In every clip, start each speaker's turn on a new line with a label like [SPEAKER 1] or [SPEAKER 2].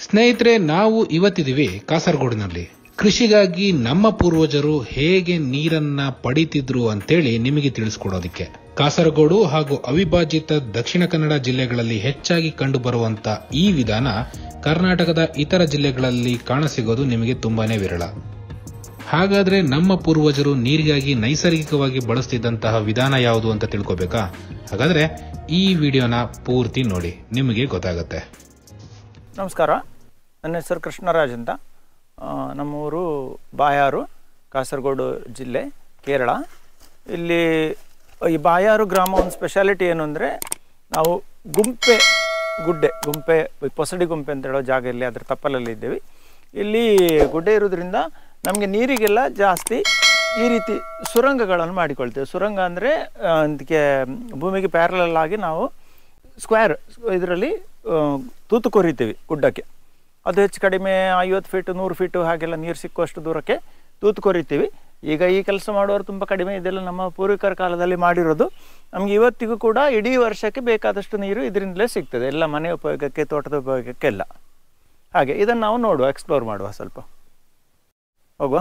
[SPEAKER 1] ಸ್ನೇಹಿತರೆ, ನಾವು ಇವತ್ತಿದ್ದೀವಿ ಕಾಸರಗೋಡಿನಲ್ಲಿ. ಕೃಷಿಗಾಗಿ ನಮ್ಮ ಪೂರ್ವಜರು ಹೇಗೆ ನೀರನ್ನ ಪಡಿತಿದ್ರು ಅಂತೇಳಿ ನಿಮಗೆ ತಿಳಿಸ್ಕೊಡೋದಿಕ್ಕೆ. ಕಾಸರಗೋಡು ಹಾಗೂ ಅವಿಭಾಜಿತ ದಕ್ಷಿಣ ಕನ್ನಡ ಜಿಲ್ಲೆಗಳಲ್ಲಿ ಹೆಚ್ಚಾಗಿ ಕಂಡುಬರುವಂತ ಈ ವಿಧಾನ ಕರ್ನಾಟಕದ ಇತರ ಜಿಲ್ಲೆಗಳಲ್ಲಿ ಕಾಣಸಿಗೋದು ನಿಮಗೆ ತುಂಬಾನೇ ವಿರಳ. ಹಾಗಾದ್ರೆ ನಮ್ಮ ಪೂರ್ವಜರು ನೀರಿಗಾಗಿ ನೈಸರ್ಗಿಕವಾಗಿ ಬಳಸ್ತಿದ್ದಂತಹ ವಿಧಾನ ಯಾವುದು ಅಂತ ತಿಳ್ಕೋಬೇಕಾ? ಹಾಗಾದ್ರೆ ಈ ವಿಡಿಯೋನ ಪೂರ್ತಿ ನೋಡಿ, ನಿಮಗೆ ಗೊತ್ತಾಗುತ್ತೆ.
[SPEAKER 2] ನಮಸ್ಕಾರ, ನನ್ನ ಹೆಸರು ಕೃಷ್ಣರಾಜ್ ಅಂತ. ನಮ್ಮೂರು ಬಾಯಾರು, ಕಾಸರಗೋಡು ಜಿಲ್ಲೆ, ಕೇರಳ. ಇಲ್ಲಿ ಈ ಬಾಯಾರು ಗ್ರಾಮ ಒಂದು ಸ್ಪೆಷಾಲಿಟಿ ಏನು ಅಂದರೆ, ನಾವು ಗುಂಪೆ ಪೊಸಡಿ ಗುಂಪೆ ಅಂತ ಹೇಳೋ ಜಾಗದಲ್ಲಿ ಅದರ ತಪ್ಪಲಲ್ಲಿ ಇದ್ದೀವಿ. ಇಲ್ಲಿ ಗುಡ್ಡೆ ಇರೋದ್ರಿಂದ ನಮಗೆ ನೀರಿಗೆಲ್ಲ ಜಾಸ್ತಿ ಈ ರೀತಿ ಸುರಂಗಗಳನ್ನು ಮಾಡಿಕೊಳ್ತೇವೆ. ಸುರಂಗ ಅಂದರೆ ಅದಕ್ಕೆ ಭೂಮಿಗೆ ಪ್ಯಾರಲಲ್ ಆಗಿ ನಾವು ಸ್ಕ್ವೇರ್ ಇದರಲ್ಲಿ ತೂತು ಕೊರಿತೀವಿ ಗುಡ್ಡಕ್ಕೆ. ಅದು ಹೆಚ್ಚು ಕಡಿಮೆ 50 ಫೀಟು 100 ಫೀಟು ಹಾಗೆಲ್ಲ ನೀರು ಸಿಕ್ಕುವಷ್ಟು ದೂರಕ್ಕೆ ತೂತು ಕೊರಿತೀವಿ. ಈಗ ಈ ಕೆಲಸ ಮಾಡುವವರು ತುಂಬ ಕಡಿಮೆ. ಇದೆಲ್ಲ ನಮ್ಮ ಪೂರ್ವಿಕರ ಕಾಲದಲ್ಲಿ ಮಾಡಿರೋದು. ನಮಗೆ ಇವತ್ತಿಗೂ ಕೂಡ ಇಡೀ ವರ್ಷಕ್ಕೆ ಬೇಕಾದಷ್ಟು ನೀರು ಇದರಿಂದಲೇ ಸಿಗ್ತದೆ, ಎಲ್ಲ ಮನೆ ಉಪಯೋಗಕ್ಕೆ, ತೋಟದ ಉಪಯೋಗಕ್ಕೆಲ್ಲ. ಹಾಗೆ ಇದನ್ನು ನಾವು ನೋಡುವ, ಎಕ್ಸ್ಪ್ಲೋರ್ ಮಾಡುವ, ಸ್ವಲ್ಪ ಹೋಗುವ.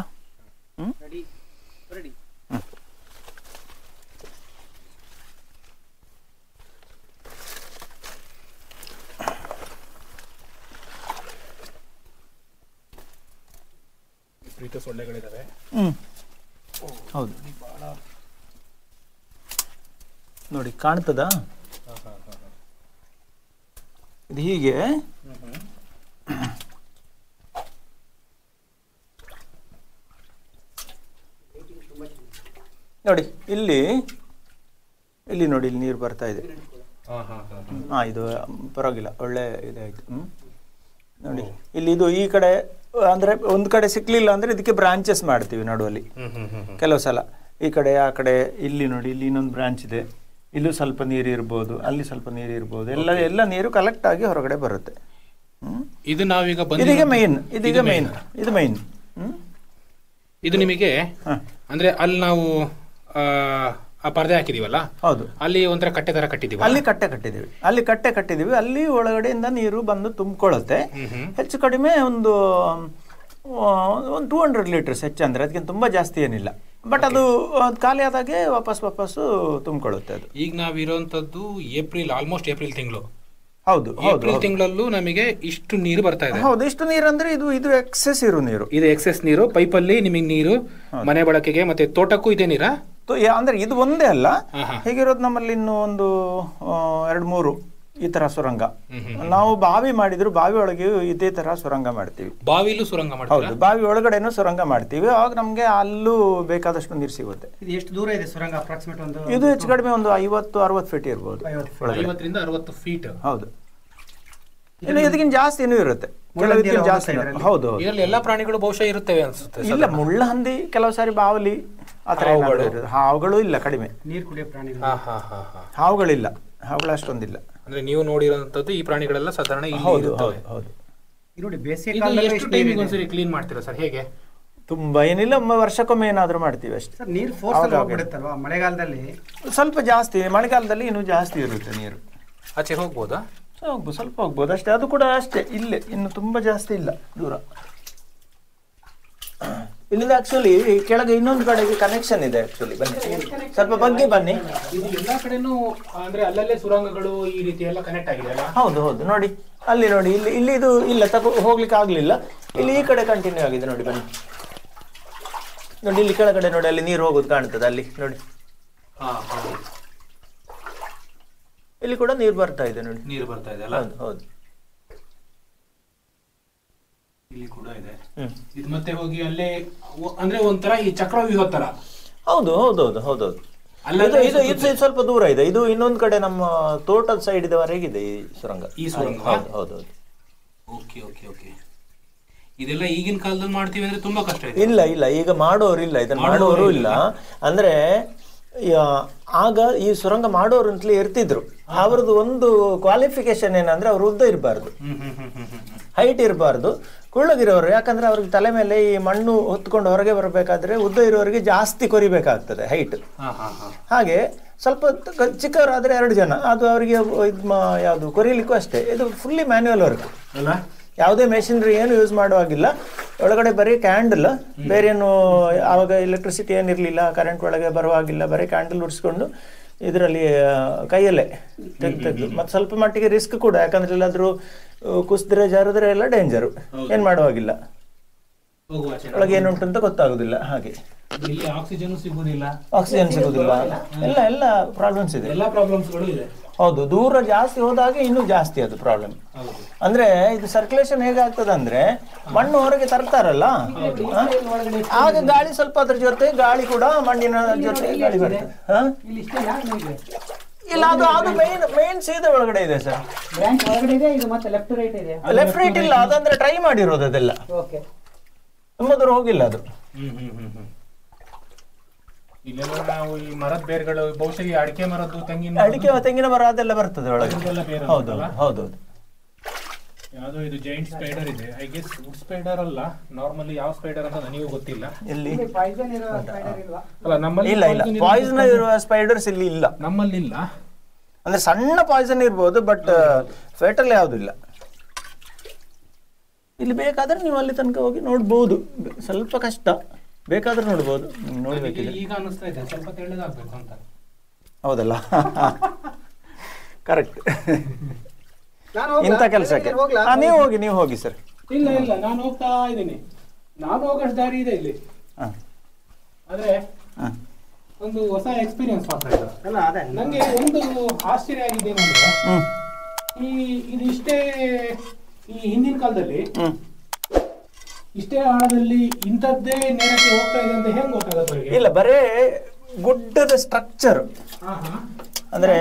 [SPEAKER 1] ಸೊಳ್ಳೆಗಳಿದಾವೆ.
[SPEAKER 2] ಹೌದು, ನೋಡಿ ಕಾಣ್ತದಾ? ಇದು ಹೀಗೆ ನೋಡಿ, ಇಲ್ಲಿ ನೋಡಿ, ಇಲ್ಲಿ ನೀರು ಬರ್ತಾ ಇದೆ. ಇದು ಪರವಾಗಿಲ್ಲ, ಒಳ್ಳೆ ಇದಾಯ್ತು. ನೋಡಿ ಇಲ್ಲಿ ಇದು ಈ ಕಡೆ ಅಂದ್ರೆ ಒಂದು ಕಡೆ ಸಿಕ್ಲಿಲ್ಲ ಅಂದ್ರೆ ಇದಕ್ಕೆ ಬ್ರಾಂಚಸ್ ಮಾಡ್ತೀವಿ ನಡುವಲ್ಲಿ. ಕೆಲವು ಸಲ ಈ ಕಡೆ ಆ ಕಡೆ. ಇಲ್ಲಿ ನೋಡಿ, ಇಲ್ಲಿ ಇನ್ನೊಂದು ಬ್ರಾಂಚ್ ಇದೆ, ಇಲ್ಲೂ ಸ್ವಲ್ಪ ನೀರು ಇರ್ಬೋದು, ಅಲ್ಲಿ ಸ್ವಲ್ಪ ನೀರು ಇರ್ಬೋದು. ಎಲ್ಲ ನೀರು ಕಲೆಕ್ಟ್ ಆಗಿ ಹೊರಗಡೆ ಬರುತ್ತೆ.
[SPEAKER 1] ಇದು ನಾವೀಗ
[SPEAKER 2] ಇದೀಗ ಮೈನ್ ಇದು ಮೈನ್.
[SPEAKER 1] ಇದು ನಿಮಗೆ ಅಂದ್ರೆ ಅಲ್ಲಿ ನಾವು ಆ ಪರದೆ ಹಾಕಿದೀವಲ್ಲ, ಹೌದು, ಅಲ್ಲಿ ಒಂಥರ ಕಟ್ಟೆ ತರ ಕಟ್ಟಿದೀವಿ.
[SPEAKER 2] ಅಲ್ಲಿ ಕಟ್ಟೆ ಕಟ್ಟಿದೀವಿ. ಅಲ್ಲಿ ಒಳಗಡೆಯಿಂದ ನೀರು ಬಂದು ತುಂಬಿಕೊಳ್ಳುತ್ತೆ. ಹೆಚ್ಚು ಕಡಿಮೆ ಒಂದು 200 ಲೀಟರ್ಸ್, ಹೆಚ್ಚಂದ್ರೆ ಅದಕ್ಕಿಂತ ತುಂಬಾ ಜಾಸ್ತಿ ಏನಿಲ್ಲ. ಬಟ್ ಅದು ಖಾಲಿ ಆದಾಗೆ ವಾಪಸ್ಸು ತುಂಬಿಕೊಳ್ಳುತ್ತೆ ಅದು.
[SPEAKER 1] ಈಗ ನಾವಿರುವಂತದ್ದು ಆಲ್ಮೋಸ್ಟ್ ಏಪ್ರಿಲ್ ತಿಂಗಳು.
[SPEAKER 2] ಹೌದು,
[SPEAKER 1] ಏಪ್ರಿಲ್ ತಿಂಗಳಲ್ಲೂ ನಮಗೆ ಇಷ್ಟು ನೀರು ಬರ್ತಾ ಇದೆ.
[SPEAKER 2] ಹೌದು, ಇಷ್ಟು ನೀರು ಅಂದ್ರೆ ಇದು ಎಕ್ಸೆಸ್ ಇರೋ ನೀರು.
[SPEAKER 1] ಇದು ಎಕ್ಸೆಸ್ ನೀರು. ಪೈಪಲ್ಲಿ ನಿಮಗೆ ನೀರು ಮನೆ ಬಳಕೆಗೆ ಮತ್ತೆ ತೋಟಕ್ಕೂ ಇದೆ ನೀರಾ?
[SPEAKER 2] ಅಂದ್ರೆ ಇದು ಒಂದೇ ಅಲ್ಲ, ಹೇಗಿರೋದು ನಮ್ಮಲ್ಲಿ ಇನ್ನು ಒಂದು 2-3 ಈ ತರ ಸುರಂಗ. ನಾವು ಬಾವಿ ಮಾಡಿದ್ರು, ಬಾವಿ ಒಳಗೆ ಇದೇ ತರ ಸುರಂಗ ಮಾಡ್ತೀವಿ.
[SPEAKER 1] ಬಾವಿಲೂ ಸುರಂಗ ಮಾಡ್ತೀವಿ?
[SPEAKER 2] ಹೌದು, ಬಾವಿ ಒಳಗಡೆನೂ ಸುರಂಗ ಮಾಡ್ತೀವಿ. ಆಗ ನಮ್ಗೆ ಅಲ್ಲೂ ಬೇಕಾದಷ್ಟು ನೀರು ಸಿಗುತ್ತೆ.
[SPEAKER 3] ಎಷ್ಟು ದೂರ ಇದೆ ಸುರಂಗ? ಅಪ್ರಾಕ್ಸಿಮೇಟ್
[SPEAKER 2] ಇದು ಹೆಚ್ಚು ಕಡಿಮೆ ಒಂದು 50-60 ಫೀಟ್ ಇರ್ಬೋದು.
[SPEAKER 1] 50ರಿಂದ 60 ಫೀಟ್.
[SPEAKER 2] ಹೌದು, ಇನ್ನು ಇದಕ್ಕಿಂತ ಜಾಸ್ತಿನೂ ಇರುತ್ತೆ. ಜಾಸ್ತಿ. ಹೌದು,
[SPEAKER 1] ಇದರಲ್ಲಿ ಎಲ್ಲಾ ಪ್ರಾಣಿಗಳು ಬಹುಶಃ ಇರುತ್ತವೆ ಅನ್ಸುತ್ತೆ.
[SPEAKER 2] ಇಲ್ಲ, ಮುಳ್ಳಹಂದಿ, ಕೆಲವು ಸಾರಿ ಬಾವಲಿ, ಆತರ ಹಾವುಗಳು ಇಲ್ಲ, ಕಡಿಮೆ.
[SPEAKER 3] ನೀರು ಕುಡಿಯೋ ಪ್ರಾಣಿಗಳು,
[SPEAKER 2] ಹಾವುಗಳಿಲ್ಲ, ಹಾವುಗಳು ಅಷ್ಟೊಂದಿಲ್ಲ.
[SPEAKER 1] ಅಂದ್ರೆ ನೀವು ನೋಡಿರೋಂಥದ್ದು ಈ ಪ್ರಾಣಿಗಳೆಲ್ಲ ಸಾಧಾರಣ ಇಲ್ಲಿ ಇರುತ್ತವೆ.
[SPEAKER 2] ಹೌದು.
[SPEAKER 3] ನೋಡಿ, ಬೇಸಿಗೆ ಕಾಲದಲ್ಲಿ
[SPEAKER 1] ಒಂದ್ಸರಿ ಕ್ಲೀನ್ ಮಾಡ್ತೀರಾ ಸರ್? ಹೇಗೆ?
[SPEAKER 2] ತುಂಬಾ ಏನಿಲ್ಲ, ವರ್ಷಕ್ಕೊಮ್ಮೆ ಏನಾದ್ರೂ ಮಾಡ್ತೀವಿ ಅಷ್ಟೇ.
[SPEAKER 3] ಸರ್, ನೀರು ಫೋರ್ಸ್ ಹೋಗ್ಬಿಡುತ್ತಲ್ವಾ ಮಳೆಗಾಲದಲ್ಲಿ?
[SPEAKER 2] ಸ್ವಲ್ಪ ಜಾಸ್ತಿ, ಮಳೆಗಾಲದಲ್ಲಿ ಇನ್ನೂ ಜಾಸ್ತಿ ಇರುತ್ತೆ ನೀರು.
[SPEAKER 1] ಆಚೆ ಹೋಗ್ಬೋದಾ?
[SPEAKER 2] ಸ್ವಲ್ಪ ಹೋಗ್ಬೋದು ಅಷ್ಟೇ. ಅದು ಕೂಡ ಅಷ್ಟೇ, ಇಲ್ಲೇ, ಇನ್ನು ತುಂಬಾ ಜಾಸ್ತಿ ಇಲ್ಲ, ದೂರ. ಇಲ್ಲಿಂದ ಆಕ್ಚುಲಿ ಕೆಳಗೆ ಇನ್ನೊಂದು ಕಡೆಗೆ ಕನೆಕ್ಷನ್ ಇದೆ. ಆಕ್ಚುಲಿ ಬನ್ನಿ, ಸ್ವಲ್ಪ ಬಗ್ಗೆ ಬನ್ನಿ.
[SPEAKER 1] ಇದು ಎಲ್ಲಾ ಕಡೆನೂ ಅಂದ್ರೆ ಅಲ್ಲಲ್ಲೇ ಸುರಂಗಗಳು ಈ ರೀತಿ ಎಲ್ಲ ಕನೆಕ್ಟ್ ಆಗಿದೆ.
[SPEAKER 2] ಹೌದು, ನೋಡಿ, ಅಲ್ಲಿ ನೋಡಿ, ಇಲ್ಲಿ ಇದು ಇಲ್ಲ, ಹೋಗ್ಲಿಕ್ಕೆ ಆಗ್ಲಿಲ್ಲ. ಇಲ್ಲಿ ಈ ಕಡೆ ಕಂಟಿನ್ಯೂ ಆಗಿದೆ. ನೋಡಿ, ಬನ್ನಿ, ನೋಡಿ, ಇಲ್ಲಿ ಕೆಳಗಡೆ ನೋಡಿ, ಅಲ್ಲಿ ನೀರು ಹೋಗೋದು ಕಾಣ್ತದೆ, ಅಲ್ಲಿ ನೋಡಿ. ಇಲ್ಲಿ ಕೂಡ ನೀರು ಬರ್ತಾ ಇದೆ, ನೋಡಿ,
[SPEAKER 1] ನೀರು ಬರ್ತಾ ಇದೆ.
[SPEAKER 2] ಹೌದು,
[SPEAKER 1] ಇಲ್ಲಿ ಕೂಡ ಇದೆ. ಇದು ಮತ್ತೆ ಹೋಗಿ ಅಲ್ಲೇ ಅಂದ್ರೆ ಒಂಥರ ಈ ಚಕ್ರವ್ಯೂಹ ತರ.
[SPEAKER 2] ಹೌದು. ಇದು ಸ್ವಲ್ಪ ದೂರ ಇದೆ. ಇದು ಇನ್ನೊಂದು ಕಡೆ ನಮ್ಮ ತೋಟದ ಸೈಡ್ ಇದವರೆಗಿದೆ ಈ ಸುರಂಗ. ಹೌದು.
[SPEAKER 1] ಇದೆಲ್ಲ ಈಗಿನ ಕಾಲದಲ್ಲಿ ಮಾಡ್ತೀವಿ ಅಂದ್ರೆ ತುಂಬಾ ಕಷ್ಟ ಇದೆ.
[SPEAKER 2] ಇಲ್ಲ, ಈಗ ಇದನ್ನ ಮಾಡೋರು ಇಲ್ಲ. ಅಂದ್ರೆ ಆಗ ಈ ಸುರಂಗ ಮಾಡೋರು ಅಂತಲೇ ಇರ್ತಿದ್ರು. ಅವ್ರದ್ದು ಒಂದು ಕ್ವಾಲಿಫಿಕೇಶನ್ ಏನಂದ್ರೆ ಅವ್ರು ಉದ್ದ ಇರಬಾರ್ದು, ಹೈಟ್ ಇರಬಾರ್ದು, ಕುಳ್ಳಗಿರೋರು. ಯಾಕಂದ್ರೆ ಅವ್ರಿಗೆ ತಲೆ ಮೇಲೆ ಈ ಮಣ್ಣು ಹೊತ್ಕೊಂಡು ಹೊರಗೆ ಬರಬೇಕಾದ್ರೆ ಉದ್ದ ಇರೋರಿಗೆ ಜಾಸ್ತಿ ಕೊರಿಬೇಕಾಗ್ತದೆ ಹೈಟ್. ಹಾಗೆ ಸ್ವಲ್ಪ ಚಿಕ್ಕವರಾದ್ರೆ 2 ಜನ, ಅದು ಅವರಿಗೆ ಯಾವುದು ಕೊರಿಲಿಕ್ಕೂ ಅಷ್ಟೇ. ಇದು ಫುಲ್ಲಿ ಮ್ಯಾನ್ಯುವಲ್ ವರ್ಕ್ ಅಲ್ಲ. ಯಾವುದೇ ಮೆಷಿನರಿ ಏನು ಯೂಸ್ ಮಾಡುವಾಗಿಲ್ಲ. ಒಳಗಡೆ ಬರೀ ಕ್ಯಾಂಡಲ್, ಬೇರೆ ಏನು ಆವಾಗ ಎಲೆಕ್ಟ್ರಿಸಿಟಿ ಏನಿರಲಿಲ್ಲ, ಕರೆಂಟ್ ಒಳಗೆ ಬರುವಾಗಿಲ್ಲ, ಬರೀ ಕ್ಯಾಂಡಲ್ ಉಡಿಸ್ಕೊಂಡು ಇದರಲ್ಲಿ ಕೈಯಲ್ಲೇ ತೆಗೆದು. ಮತ್ತು ಸ್ವಲ್ಪ ಮಟ್ಟಿಗೆ ರಿಸ್ಕ್ ಕೂಡ, ಯಾಕಂದ್ರೆ ಎಲ್ಲಾದರೂ ಕುಸಿದ್ರೆ ಜಾರಿದ್ರೆ ಎಲ್ಲ ಡೇಂಜರು, ಏನು ಮಾಡುವಾಗಿಲ್ಲ, ಒಳಗೆ ಏನುಂಟು ಅಂತ ಗೊತ್ತಾಗೋದಿಲ್ಲ. ಹಾಗೆ
[SPEAKER 1] ಆಕ್ಸಿಜನ್ ಸಿಗುದಿಲ್ಲ,
[SPEAKER 2] ಎಲ್ಲ ಪ್ರಾಬ್ಲಮ್ಸ್ ಇದೆ.
[SPEAKER 1] ಎಲ್ಲ ಪ್ರಾಬ್ಲಮ್ಸ್ಗಳು ಇದೆ.
[SPEAKER 2] ಹೌದು, ದೂರ ಜಾಸ್ತಿ ಹೋದಾಗ ಇನ್ನೂ ಜಾಸ್ತಿ ಅದು ಪ್ರಾಬ್ಲಮ್. ಅಂದ್ರೆ ಇದು ಸರ್ಕ್ಯುಲೇಷನ್ ಹೇಗಾಗ್ತದೆ ಅಂದ್ರೆ ಮಣ್ಣು ಹೊರಗೆ ತರ್ತಾರಲ್ಲ, ಆಗ ಗಾಳಿ ಸ್ವಲ್ಪ ಅದ್ರ ಜೊತೆ ಗಾಳಿ ಕೂಡ ಮಣ್ಣಿನ ಜೊತೆ ಗಾಳಿ ಬರ್ತದೆ. ಇಲ್ಲ, ಅದು ಮೇನ್ ಸೀದಾ ಒಳಗಡೆ ಇದೆ ಸರ್. ಲೆಫ್ಟ್ ರೈಟ್ ಇಲ್ಲ, ಅದಂದ್ರೆ ಟ್ರೈ ಮಾಡಿರೋದು ಅದೆಲ್ಲ, ತುಂಬಾ ದೂರ ಹೋಗಿಲ್ಲ ಅದು.
[SPEAKER 1] ಇಲ್ಲೆಲ್ಲ ನಾವು ಈ ಮರದ ಬೇರುಗಳು, ಬಹುಶಃ ಅಡಿಕೆ ಮರದ್ದು,
[SPEAKER 2] ತೆಂಗಿನ ಮರ ಅದೆಲ್ಲ ಬರ್ತದೆ ಒಳಗೆ. ಹೌದು ಹೌದು.
[SPEAKER 1] ಯಾವುದು ಇದು ಜೈಂಟ್ ಸ್ಪೈಡರ್ ಇದೆ, ಐ ಗೆಸ್ ವುಡ್ ಸ್ಪೈಡರ್ ಅಲ್ಲ, ನಾರ್ಮಲಿ ಯಾವ ಸ್ಪೈಡರ್ ಅಂತ ನನಗೂ ಗೊತ್ತಿಲ್ಲ.
[SPEAKER 2] ಎಲ್ಲಿ
[SPEAKER 1] ಅಲ್ಲ ನಮ್ಮಲ್ಲಿ
[SPEAKER 2] ಇಲ್ಲ, ಪಾಯ್ಸನ್ ಇರುವ ಸ್ಪೈಡರ್ಸ್ ಇಲ್ಲಿ ಇಲ್ಲ,
[SPEAKER 1] ನಮ್ಮಲ್ಲಿ ಇಲ್ಲ.
[SPEAKER 2] ಅಂದ್ರೆ ಸಣ್ಣ ಪಾಯ್ಸನ್ ಇರ್ಬೋದು, ಬಟ್ ಫೇಟಲ್ ಯಾವುದಿಲ್ಲ. ಇಲ್ಲಿ ಬೇಕಾದ್ರೆ ನೀವು ಅಲ್ಲಿ ತನಕ ಹೋಗಿ ನೋಡ್ಬೋದು, ಸ್ವಲ್ಪ ಕಷ್ಟ, ಬೇಕಾದ್ರೆ ನೋಡ್ಬೋದು. ನೋಡ್ಬೇಕಿದೆ.
[SPEAKER 1] ಈಗ ಅನಿಸ್ತಾ ಇದೆ ಸ್ವಲ್ಪ ತೆಳ್ಳಗಾಗ್ಬೇಕು ಅಂತ.
[SPEAKER 2] ಹೌದಲ್ಲ, ಕರೆಕ್ಟ್. ಇಂಥ ಕೆಲಸಕ್ಕೆ ನೀವು ಹೋಗಿ ಸರ್.
[SPEAKER 1] ಇಲ್ಲ ನಾನು ಹೋಗ್ತಾ ಇದ್ದೀನಿ, ನಾನು ಹೋಗೋಷ್ಟು ದಾರಿ ಇದೆ ಇಲ್ಲಿ. ಆದ್ರೆ ಒಂದು ಹೊಸ ಎಕ್ಸ್ಪೀರಿಯನ್ಸ್ ಮಾತ್ರ ಇದೆ. ನಂಗೆ ಒಂದು ಆಶ್ಚರ್ಯ ಆಗಿದೆ ಏನಂದ್ರೆ, ಇದು ಇಷ್ಟೇ ಈ ಹಿಂದಿನ ಕಾಲದಲ್ಲಿ ಇಷ್ಟೇ ಆಳದಲ್ಲಿ ಇಂಥದ್ದೇ ನೇರಕ್ಕೆ ಹೋಗ್ತಾ ಇದೆ ಅಂತ ಹೆಂಗ್ ಗೊತ್ತಾಗುತ್ತೆ?
[SPEAKER 2] ಇಲ್ಲ, ಬರೇ ಗುಡ್ಡದ ಸ್ಟ್ರಕ್ಚರ್ ಅಂದ್ರೆ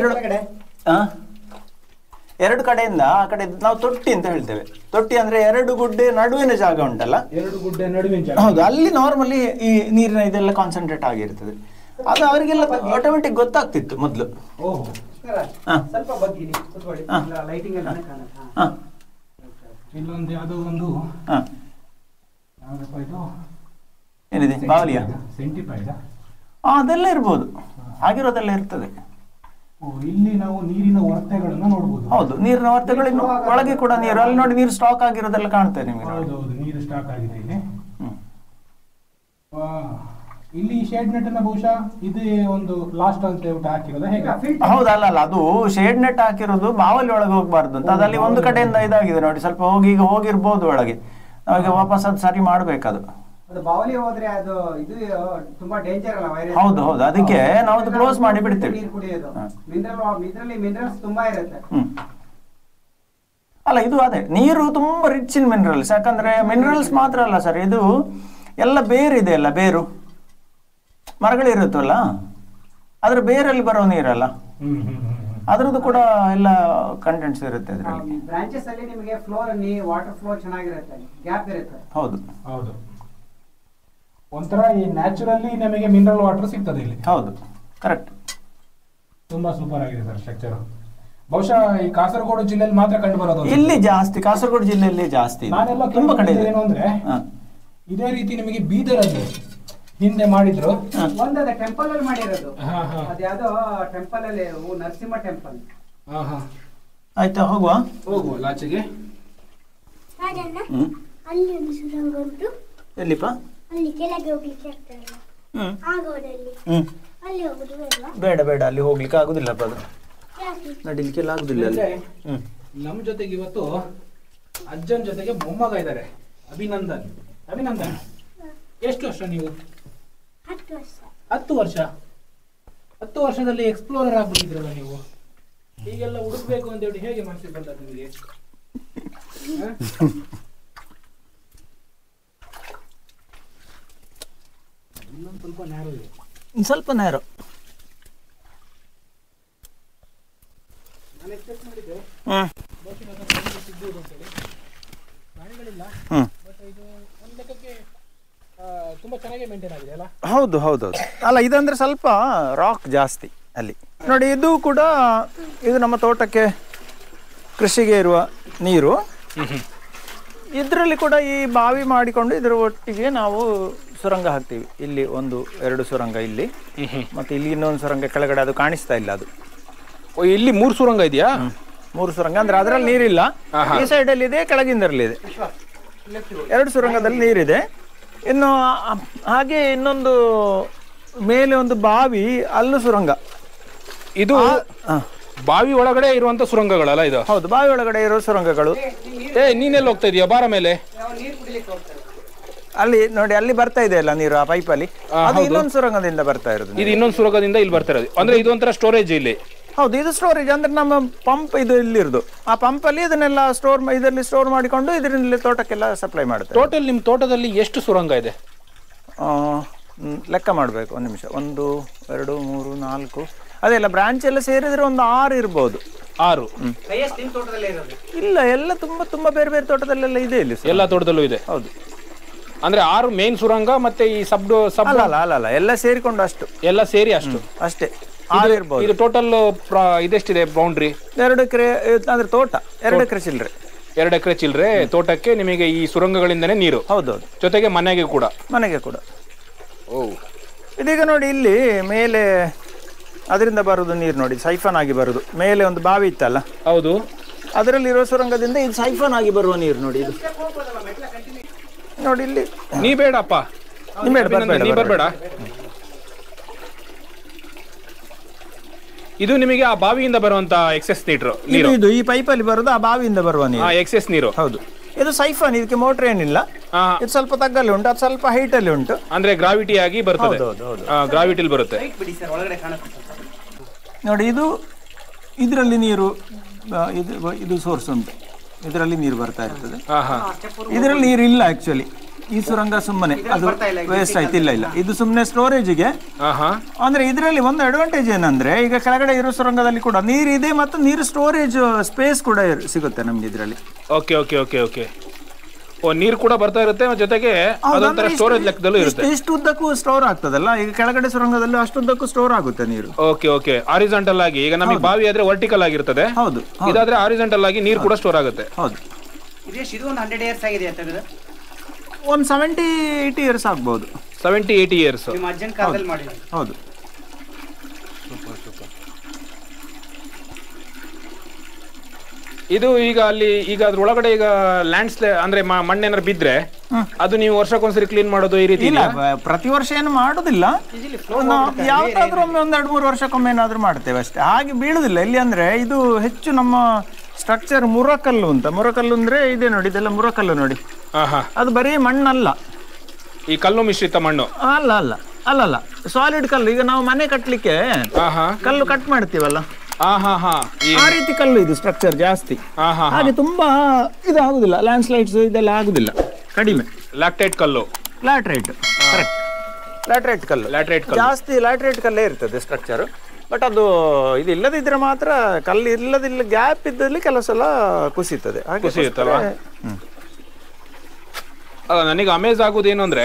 [SPEAKER 2] ಎರಡು ಕಡೆಯಿಂದ ಆ ಕಡೆ ನಾವು ತೊಟ್ಟಿ ಅಂತ ಹೇಳ್ತೇವೆ. ತೊಟ್ಟಿ ಅಂದ್ರೆ ಎರಡು ಗುಡ್ಡೆ ನಡುವಿನ ಜಾಗ ಉಂಟಲ್ಲ,
[SPEAKER 1] ಎರಡು ಗುಡ್ಡೆ ನಡುವಿನ ಜಾಗ.
[SPEAKER 2] ಹೌದು, ಅಲ್ಲಿ ನಾರ್ಮಲಿ ಈ ನೀರಿನ ಇದೆಲ್ಲ ಕಾನ್ಸಂಟ್ರೇಟ್ ಆಗಿರ್ತದೆ. ಅದು ಅವರಿಗೆಲ್ಲ ಆಟೋಮೆಟಿಕ್ ಗೊತ್ತಾಗ್ತಿತ್ತು ಮೊದಲು.
[SPEAKER 1] ಇಲ್ಲೊಂದು ಯಾವುದೋ ಒಂದು
[SPEAKER 2] ಏನಿದೆ, ಬಾವಲಿಯ
[SPEAKER 1] ಸೆಂಟಿಪೈಡ್,
[SPEAKER 2] ಅದೆಲ್ಲ ಇರ್ಬೋದು, ಆಗಿರೋದೆಲ್ಲ ಇರ್ತದೆ.
[SPEAKER 1] ಇಲ್ಲಿ ನಾವು ನೀರಿನ ಒರತೆಗಳನ್ನ ನೋಡಬಹುದು.
[SPEAKER 2] ಹೌದು, ನೀರಿನ ಒರತೆಗಳು ಇನ್ನು ಒಳಗೆ ಕೂಡ ನೀರು, ಅಲ್ಲಿ ನೋಡಿ ನೀರು ಸ್ಟಾಕ್ ಆಗಿರೋದೆಲ್ಲ ಕಾಣ್ತದೆ ನಿಮಗೆ.
[SPEAKER 1] ಹೌದು, ನೀರು ಸ್ಟಾಕ್ ಆಗಿದೆ ಇಲ್ಲಿ. ಇಲ್ಲಿ ಶೇಡ್ ನೆಟ್ ಅನ್ನ ಬಹುಶಃ ಇದು ಒಂದು ಲಾಸ್ಟ್ ಅಂತ ಹೇಳ್ಬಿಟ್ಟು ಹಾಕಿರೋದು ಹೇಗೆ?
[SPEAKER 2] ಹೌದಲ್ಲ, ಅದು ಶೇಡ್ ನೆಟ್ ಹಾಕಿರೋದು ಬಾವಲಿ ಒಳಗೆ ಹೋಗ್ಬಾರ್ದು ಅಂತ. ಅದಲ್ಲಿ ಒಂದು ಕಡೆಯಿಂದ ಇದಾಗಿದೆ ನೋಡಿ, ಸ್ವಲ್ಪ ಈಗ ಹೋಗಿರ್ಬೋದು ಒಳಗೆ, ನಾವಾಗ ವಾಪಸ್ ಅದು ಸರಿ ಮಾಡ್ಬೇಕದು.
[SPEAKER 3] ಬಾವಲಿ ಹೋದ್ರೆ ಅದು ಇದು ತುಂಬಾ ಡೇಂಜರ್ ಅಲ್ಲ, ವೈರಸ್.
[SPEAKER 2] ಹೌದು, ಅದಕ್ಕೆ ನಾವು ಅದು ಕ್ಲೋಸ್ ಮಾಡಿ ಬಿಡ್ತೇವೆ.
[SPEAKER 3] ನೀರು ಕುಡಿಯೋದು ಮಿನರಲ್ಸ್ ತುಂಬಾ ಇರುತ್ತೆ.
[SPEAKER 2] ಅಲ್ಲ, ಇದು ಅದೇ ನೀರು ತುಂಬಾ ರಿಚ್ ಇನ್ ಮಿನರಲ್ಸ್. ಯಾಕಂದ್ರೆ ಮಿನರಲ್ಸ್ ಮಾತ್ರ ಅಲ್ಲ ಸರ್, ಇದು ಎಲ್ಲ ಬೇರಿದೆ ಅಲ್ಲ, ಬೇರು ಮರಗಳಿರುತ್ತಲ್ಲ, ಅದ್ರ ಬೇರಲ್ಲಿ ಬರೋ ನೀರಲ್ಲ, ಅದ್ರದ್ದು ಕೂಡ ಎಲ್ಲ ಕಂಟೆಂಟ್ಸ್ ಇರುತ್ತೆ ಅದರಲ್ಲಿ.
[SPEAKER 3] ಬ್ರಾಂಚಸ್ ಅಲ್ಲಿ ನಿಮಗೆ ಫ್ಲೋರ್ ಅಲ್ಲಿ ವಾಟರ್ ಫ್ಲೋ ಚೆನ್ನಾಗಿರುತ್ತೆ, ಗ್ಯಾಪ್ ಇರುತ್ತೆ.
[SPEAKER 2] ಹೌದು,
[SPEAKER 1] ಒಂಥರ ಈ ನ್ಯಾಚುರಲಿ ನಮಗೆ ಮಿನರಲ್ ವಾಟರ್ ಸಿಗ್ತದೆ ಇಲ್ಲಿ.
[SPEAKER 2] ಹೌದು, ಕರೆಕ್ಟ್.
[SPEAKER 1] ತುಂಬಾ ಸೂಪರ್ ಆಗಿದೆ ಸರ್ ಸ್ಟ್ರಕ್ಚರ್. ಬಹುಶಃ ಈ ಕಾಸರಗೋಡು ಜಿಲ್ಲೆಯಲ್ಲಿ ಮಾತ್ರ ಕಂಡು ಬರೋದು.
[SPEAKER 2] ಇಲ್ಲಿ ಜಾಸ್ತಿ, ಕಾಸರಗೋಡು ಜಿಲ್ಲೆಯಲ್ಲಿ ಜಾಸ್ತಿ,
[SPEAKER 1] ನಾನೆಲ್ಲ
[SPEAKER 2] ತುಂಬಾ ಕಡೆ
[SPEAKER 1] ಏನು ಅಂದ್ರೆ ಇದೇ ರೀತಿ ನಿಮಗೆ ಬೀದರಲ್ಲಿ ಹಿಂದೆ ಮಾಡಿದ್ರು,
[SPEAKER 3] ಒಂದದ ಟೆಂಪಲ್ ಅಲ್ಲಿ ಮಾಡಿರೋದು. ಅದ್ಯಾವುದೋ ಟೆಂಪಲ್ ಅಲ್ಲಿ, ನರಸಿಂಹ ಟೆಂಪಲ್.
[SPEAKER 2] ಆಯ್ತಾ, ಹೋಗುವ
[SPEAKER 1] ಲಾಚೆಗೆ.
[SPEAKER 2] ಎಲ್ಲಿಪ್ಪ? ಬೇಡ ಅಲ್ಲಿ ಹೋಗ್ಲಿಕ್ಕೆ ಆಗುದಿಲ್ಲಪ್ಪ, ಅದು ನಡಿಲಿಕ್ಕೆಲ್ಲ ಆಗುದಿಲ್ಲ ಅಲ್ಲಿ.
[SPEAKER 1] ನಮ್ಮ ಜೊತೆಗೆ ಇವತ್ತು ಅಜ್ಜನ ಜೊತೆಗೆ ಮೊಮ್ಮಗ ಇದ್ದಾರೆ, ಅಭಿನಂದನ್. ಎಷ್ಟು ವರ್ಷ ನೀವು? 10 ವರ್ಷ. 10 ವರ್ಷದಲ್ಲಿ ಎಕ್ಸ್ಪ್ಲೋರರ್ ಆಗ್ಬಿಟ್ಟಿದ್ರಲ್ಲ ನೀವು. ಹೀಗೆಲ್ಲ ಹುಡುಕ್ಬೇಕು ಅಂತ ಹೇಳಿ ಹೇಗೆ ಮನಸ್ಸಿಗೆ ಬಂದದ್ದು ನಿಮಗೆ? ಇನ್ನೊಂದು ಸ್ವಲ್ಪ ನ್ಯಾರೋ ಇದೆ,
[SPEAKER 2] ಸ್ವಲ್ಪ ನ್ಯಾರೋ.
[SPEAKER 1] ನಾನು ಎಕ್ಸ್ಪೆಕ್ಟ್ ಮಾಡಿದ್ದೆ ಪ್ರಾಣಿಗಳಿಲ್ಲ, ಬಟ್ ಇದು ಒಂದು ಲೆಕ್ಕಕ್ಕೆ ತುಂಬಾ ಚೆನ್ನಾಗಿ ಮೇಂಟೈನ್ ಆಗಿದೆ ಅಲ್ಲ?
[SPEAKER 2] ಹೌದು. ಅಲ್ಲ, ಇದಂದ್ರೆ ಸ್ವಲ್ಪ ರಾಕ್ ಜಾಸ್ತಿ ಅಲ್ಲಿ ನೋಡಿ. ಇದು ಕೂಡ ಇದು ನಮ್ಮ ತೋಟಕ್ಕೆ ಕೃಷಿಗೆ ಇರುವ ನೀರು. ಇದರಲ್ಲಿ ಕೂಡ ಈ ಬಾವಿ ಮಾಡಿಕೊಂಡು ಇದರ ಒಟ್ಟಿಗೆ ನಾವು ಸುರಂಗ ಹಾಕ್ತೀವಿ. ಇಲ್ಲಿ 1-2 ಸುರಂಗ ಇಲ್ಲಿ, ಮತ್ತೆ ಇಲ್ಲಿ ಇನ್ನೊಂದು ಸುರಂಗ ಕೆಳಗಡೆ, ಅದು ಕಾಣಿಸ್ತಾ ಇಲ್ಲ ಅದು.
[SPEAKER 1] ಇಲ್ಲಿ 3 ಸುರಂಗ ಇದೆಯಾ?
[SPEAKER 2] 3 ಸುರಂಗ ಅಂದ್ರೆ ಅದರಲ್ಲಿ ನೀರಿಲ್ಲ. ಈ ಸೈಡಲ್ಲಿ ಇದೆ, ಕೆಳಗಿಂದರಲ್ಲಿ ಇದೆ, 2 ಸುರಂಗದಲ್ಲಿ ನೀರಿದೆ. ಇನ್ನು ಹಾಗೆ ಇನ್ನೊಂದು ಮೇಲೆ ಒಂದು ಬಾವಿ, ಅಲ್ಲೂ ಸುರಂಗ.
[SPEAKER 1] ಇದು ಬಾವಿ ಒಳಗಡೆ ಇರುವಂತ ಸುರಂಗಗಳಲ್ಲ ಇದು?
[SPEAKER 2] ಹೌದು, ಬಾವಿ ಒಳಗಡೆ ಇರೋ ಸುರಂಗಗಳು.
[SPEAKER 1] ನೀನೆಲ್ಲ ಹೋಗ್ತಾ ಇದೀಯಾ? ಬಾರ ಮೇಲೆ
[SPEAKER 2] ಅಲ್ಲಿ ನೋಡಿ, ಅಲ್ಲಿ ಬರ್ತಾ ಇದೆ ಅಲ್ಲ ನೀರು ಆ ಪೈಪಲ್ಲಿ, ಅದು ಇನ್ನೊಂದು ಸುರಂಗದಿಂದ ಬರ್ತಾ ಇರೋದು.
[SPEAKER 1] ಇದು ಇನ್ನೊಂದು ಸುರಂಗದಿಂದ ಇಲ್ಲಿ ಬರ್ತಾ ಇರೋದು ಅಂದ್ರೆ ಇದು ಒಂಥರ ಸ್ಟೋರೇಜ್ ಇಲ್ಲಿ?
[SPEAKER 2] ಹೌದು, ಇದು ಸ್ಟೋರೇಜ್ ಅಂದ್ರೆ ನಮ್ಮ ಪಂಪ್ ಇದು ಇಲ್ಲಿರೋದು. ಆ ಪಂಪ್ ಅಲ್ಲಿ ಇದನ್ನೆಲ್ಲ ಇದರಲ್ಲಿ ಸ್ಟೋರ್ ಮಾಡಿಕೊಂಡು ಇದರಿಂದ ತೋಟಕ್ಕೆಲ್ಲ ಸಪ್ಲೈ ಮಾಡುತ್ತೆ.
[SPEAKER 1] ಟೋಟಲ್ ನಿಮ್ಮ ತೋಟದಲ್ಲಿ ಎಷ್ಟು ಸುರಂಗ ಇದೆ?
[SPEAKER 2] ಲೆಕ್ಕ ಮಾಡಬೇಕು, 1 ನಿಮಿಷ. 1 2 3 4 ಅದೆಲ್ಲ ಬ್ರಾಂಚ್ ಎಲ್ಲ ಸೇರಿದ್ರೆ ಒಂದು 6 ಇರ್ಬೋದು.
[SPEAKER 1] 6?
[SPEAKER 2] ಇಲ್ಲ, ಎಲ್ಲ ತುಂಬಾ ಬೇರೆ ಬೇರೆ ತೋಟದಲ್ಲೆಲ್ಲ ಇದೆ ಇಲ್ಲಿ.
[SPEAKER 1] ಎಲ್ಲ ತೋಟದಲ್ಲೂ ಇದೆ?
[SPEAKER 2] ಹೌದು.
[SPEAKER 1] ಅಂದ್ರೆ 6 ಮೇನ್ ಸುರಂಗ ಮತ್ತೆ ಈ
[SPEAKER 2] ಅಲ್ಲ ಎಲ್ಲ ಸೇರಿಕೊಂಡು ಅಷ್ಟು,
[SPEAKER 1] ಎಲ್ಲ ಸೇರಿ ಅಷ್ಟು
[SPEAKER 2] ಅಷ್ಟೇ 6 ಇರ್ಬೋದು.
[SPEAKER 1] ಇದು ಟೋಟಲ್ ಇದೆಷ್ಟಿದೆ ಬೌಂಡ್ರಿ?
[SPEAKER 2] 2 ಎಕರೆ ಅಂದ್ರೆ ತೋಟ 2 ಎಕರೆ ಚಿಲ್ಲರೆ.
[SPEAKER 1] 2 ಎಕರೆ ಚಿಲ್ಲರೆ ತೋಟಕ್ಕೆ ನಿಮಗೆ ಈ ಸುರಂಗಗಳಿಂದನೇ ನೀರು?
[SPEAKER 2] ಹೌದೌದು.
[SPEAKER 1] ಜೊತೆಗೆ ಮನೆಗೆ ಕೂಡ?
[SPEAKER 2] ಮನೆಗೆ ಕೂಡ. ಇದೀಗ ನೋಡಿ, ಇಲ್ಲಿ ಮೇಲೆ ಅದರಿಂದ ಬರುದು ನೀರು ನೋಡಿ, ಸೈಫನ್ ಆಗಿ ಬರುದು. ಮೇಲೆ ಒಂದು ಬಾವಿ ಇತ್ತಲ್ಲ?
[SPEAKER 1] ಹೌದು.
[SPEAKER 2] ಅದರಲ್ಲಿರೋ ಸುರಂಗದಿಂದ ಇದು ಸೈಫನ್ ಆಗಿ ಬರುವ ನೀರು ನೋಡಿ. ಇದು ನೋಡಿ, ಇಲ್ಲಿ
[SPEAKER 1] ನೀ ಬೇಡಪ್ಪ, ನೀ ಬರಬೇಡ. ಇದು ನಿಮಗೆ ಆ ಬಾವಿಯಿಂದ ಬರುವಂತ ಎಕ್ಸೆಸ್ ನೀರು?
[SPEAKER 2] ಇದು ಈ ಪೈಪ್ ಅಲ್ಲಿ ಬರುದು, ಆ ಬಾವಿಯಿಂದ ಬರುವ ನೀರು,
[SPEAKER 1] ಎಕ್ಸೆಸ್ ನೀರು.
[SPEAKER 2] ಹೌದು. ಇದು ಸೈಫನ್, ಇದಕ್ಕೆ ಮೋಟರ್ ಏನಿಲ್ಲ. ಇದು ಸ್ವಲ್ಪ ತಗ್ಗಲ್ಲಿ ಉಂಟು, ಅದು ಸ್ವಲ್ಪ ಹೈಟ್ ಅಲ್ಲಿ ಉಂಟು.
[SPEAKER 1] ಅಂದ್ರೆ ಗ್ರಾವಿಟಿ ಆಗಿ ಬರ್ತದೆ? ಗ್ರಾವಿಟಿಲಿ ಬರುತ್ತೆ
[SPEAKER 2] ನೋಡಿ. ಇದು ಇದರಲ್ಲಿ ನೀರು, ಇದು ಸೋರ್ಸ್ ಉಂಟು, ಇದರಲ್ಲಿ ನೀರು ಬರ್ತಾ ಇರ್ತದೆ. ಇದರಲ್ಲಿ ನೀರು ಇಲ್ಲ ಆಕ್ಚುಲಿ. ಈ ಸುರಂಗ ಸುಮ್ಮನೆ ಅದು ವೇಸ್ಟ್ ಆಯ್ತು. ಇಲ್ಲ, ಇದು ಸುಮ್ಮನೆ ಸ್ಟೋರೇಜ್ಗೆ. ಅಂದ್ರೆ ಇದರಲ್ಲಿ ಒಂದು ಅಡ್ವಾಂಟೇಜ್ ಏನಂದ್ರೆ, ಈಗ ಕೆಳಗಡೆ ಇರೋ ಸುರಂಗದಲ್ಲಿ ಕೂಡ ನೀರು ಇದೆ ಮತ್ತು ನೀರು ಸ್ಟೋರೇಜ್ ಸ್ಪೇಸ್ ಕೂಡ ಸಿಗುತ್ತೆ ನಮ್ಗೆ ಇದರಲ್ಲಿ.
[SPEAKER 1] Okay okay okay okay. ನೀರು ಕೂಡ ಬರ್ತಾ ಇರುತ್ತೆ, ಜೊತೆಗೆ ಸ್ಟೋರೇಜ್ ಲೆಕ್ಕದಲ್ಲೂ ಇರುತ್ತೆ.
[SPEAKER 2] ಎಷ್ಟು ಉದ್ದಕ್ಕೂ ಸ್ಟೋರ್ ಆಗ್ತದಲ್ಲ, ಈಗ ಕೆಳಗಡೆ ಸುರಂಗದಲ್ಲಿ ಅಷ್ಟುದ್ದಕ್ಕೂ ಸ್ಟೋರ್ ಆಗುತ್ತೆ ನೀರು.
[SPEAKER 1] Okay okay. ಹಾರಿಜಾಂಟಲ್ ಆಗಿ, ಈಗ ನಮಗೆ ಬಾವಿ ಆದ್ರೆ ವರ್ಟಿಕಲ್ ಆಗಿರ್ತದೆ.
[SPEAKER 2] ಹೌದು.
[SPEAKER 1] ಇದಾದ್ರೆ ಹಾರಿಜಾಂಟಲ್ ಆಗಿ ನೀರು ಕೂಡ ಸ್ಟೋರ್ ಆಗುತ್ತೆ.
[SPEAKER 2] ಹೌದು.
[SPEAKER 3] ಇದು ಒಂದು 100 ಇಯರ್ಸ್ ಆಗಿದೆ ಅಂತ?
[SPEAKER 2] ಒಂದು 70-80 ಇಯರ್ಸ್ ಆಗ್ಬಹುದು.
[SPEAKER 1] 70-80 ಇಯರ್ಸ್.
[SPEAKER 2] ಹೌದು.
[SPEAKER 1] ಇದು ಈಗ ಅಲ್ಲಿ ಈಗ ಅದ್ರ ಒಳಗಡೆ ಈಗ ಅಂದ್ರೆ ಮಣ್ಣೇನಾರು ಬಿದ್ರೆ ಅದು ನೀವು ವರ್ಷಕ್ಕೊಂದ್ಸರಿ ಕ್ಲೀನ್ ಮಾಡೋದು ಈ ರೀತಿ?
[SPEAKER 2] ಇಲ್ಲ, ಪ್ರತಿ ವರ್ಷ ಏನು ಮಾಡುದಿಲ್ಲ. ಯಾವ್ದಾದ್ರು ಒಮ್ಮೆ 1-2-3 ವರ್ಷಕ್ಕೊಮ್ಮೆ ಏನಾದ್ರು ಮಾಡ್ತೇವೆ ಅಷ್ಟೇ. ಹಾಗೆ ಬೀಳುದಿಲ್ಲ ಇಲ್ಲಿ. ಅಂದ್ರೆ ಇದು ಹೆಚ್ಚು ನಮ್ಮ ಸ್ಟ್ರಕ್ಚರ್ ಮುರಕಲ್ಲು ಅಂತ. ಮುರಕಲ್ಲು ಅಂದ್ರೆ ಇದೆ ನೋಡಿ, ಇದೆಲ್ಲ ಮುರಕಲ್ಲು ನೋಡಿ. ಅದು ಬರೀ ಮಣ್ಣಲ್ಲ,
[SPEAKER 1] ಈ ಕಲ್ಲು ಮಿಶ್ರಿತ ಮಣ್ಣು?
[SPEAKER 2] ಅಲ್ಲ, ಸಾಲಿಡ್ ಕಲ್ಲು. ಈಗ ನಾವು ಮನೆ ಕಟ್ಲಿಕ್ಕೆ ಕಲ್ಲು ಕಟ್ ಮಾಡ್ತೀವಲ್ಲ, ಆ ರೀತಿ ಕಲ್ಲು ಇದು. ಸ್ಟ್ರಕ್ಚರ್ ಜಾಸ್ತಿ, ಹಾಗೆ ತುಂಬಾ ಇದು ಆಗುದಿಲ್ಲ. ಲ್ಯಾಂಡ್ ಸ್ಲೈಡ್ಸ್ ಇದೆಲ್ಲ ಆಗುದಿಲ್ಲ, ಕಡಿಮೆ.
[SPEAKER 1] ಲ್ಯಾಟರೈಟ್ ಕಲ್ಲು?
[SPEAKER 2] ಲ್ಯಾಟರೈಟ್ ಕಲ್ಲು ಜಾಸ್ತಿ. ಲ್ಯಾಟರೈಟ್ ಕಲ್ಲೇ ಇರ್ತದೆ ಸ್ಟ್ರಕ್ಚರ್. ಬಟ್ ಅದು ಇದು ಇಲ್ಲದಿದ್ರೆ ಮಾತ್ರ, ಕಲ್ಲು ಇಲ್ಲದಿಲ್ಲ ಗ್ಯಾಪ್ ಇದ್ದಲ್ಲಿ ಕೆಲವು ಸಲ ಕುಸಿತದೆ.
[SPEAKER 1] ಕುಸಿಯುತ್ತಲ್ಲ? ನನಗೆ ಅಮೇಜ್ ಆಗೋದೇನು ಅಂದ್ರೆ,